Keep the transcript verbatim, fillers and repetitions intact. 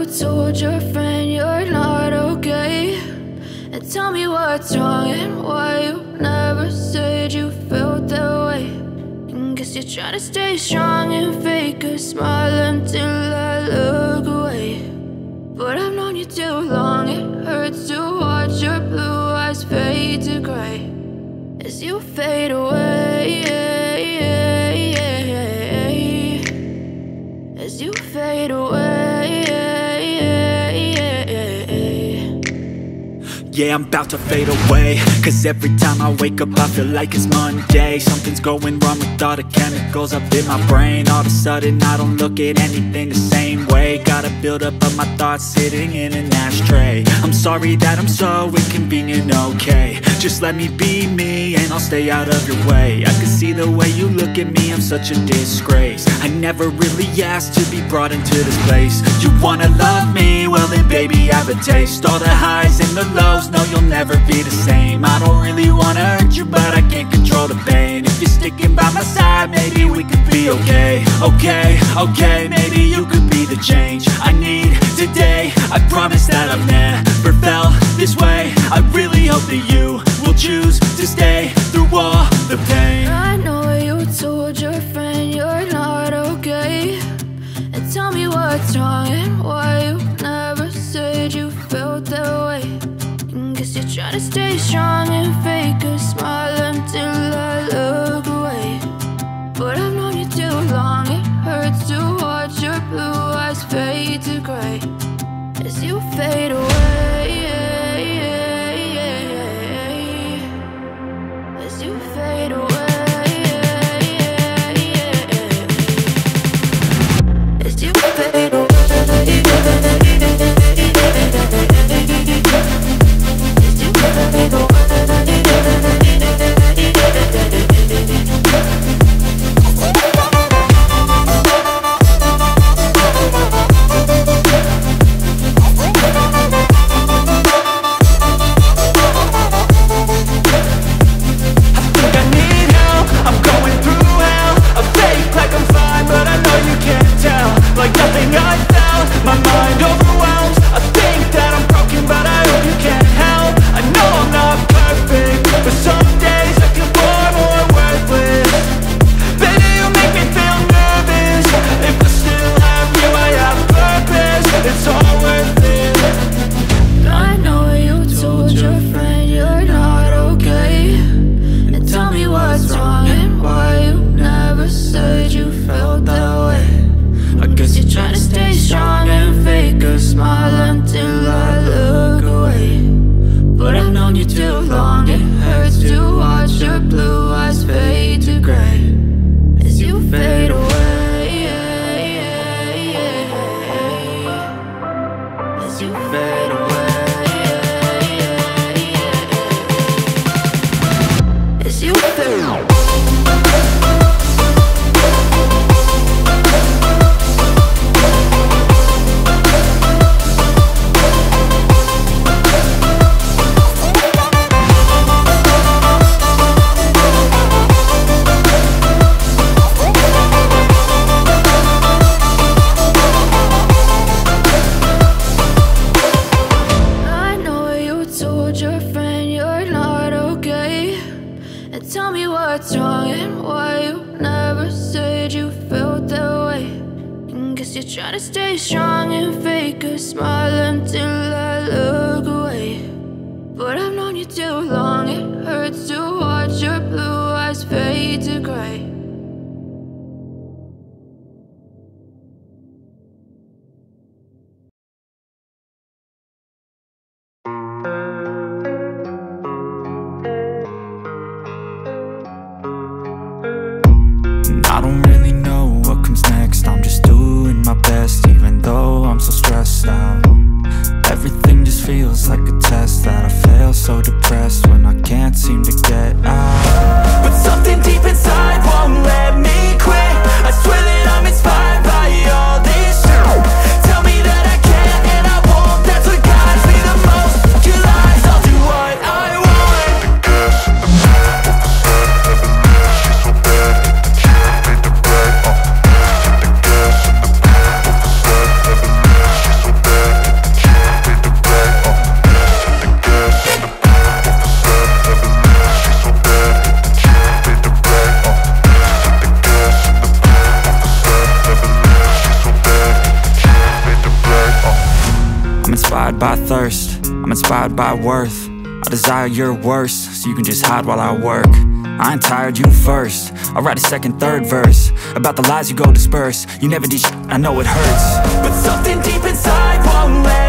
told your friend you're not okay, and tell me what's wrong and why you never said you felt that way. And guess you're trying to stay strong and fake a smile until I look away. But I've known you too long, it hurts to watch your blue eyes fade to gray as you fade away, as you fade away. Yeah, I'm about to fade away, cause every time I wake up I feel like it's Monday. Something's going wrong with all the chemicals up in my brain. All of a sudden I don't look at anything the same way. Gotta build up of my thoughts sitting in an ashtray. I'm sorry that I'm so inconvenient, okay. Just let me be me and I'll stay out of your way. I can see the way you look at me, I'm such a disgrace. I never really asked to be brought into this place. You wanna love me? Well then baby, have a taste. All the highs and the lows, no, you'll never be the same. I don't really wanna hurt you, but I can't control the pain. If you're sticking by my side, maybe we could be okay. Okay, okay, maybe you could be the change I need today. I promise that I've never felt this way. I really hope that you will choose to stay through all the pain. I know you told your friend you're not okay, and tell me what's wrong and why you never said you felt that way. Guess you're trying to stay strong and fake a smile until I look away. But I've known you too long, it hurts to watch your blue eyes fade to gray as you fade away, as you fade away, as you fade away. So depressed when I can't seem to get out. But something deep inside won't inspired by thirst, I'm inspired by worth. I desire your worst, so you can just hide while I work. I ain't tired, you first. I'll write a second, third verse about the lies you go disperse. You never did shit, I know it hurts, but something deep inside won't let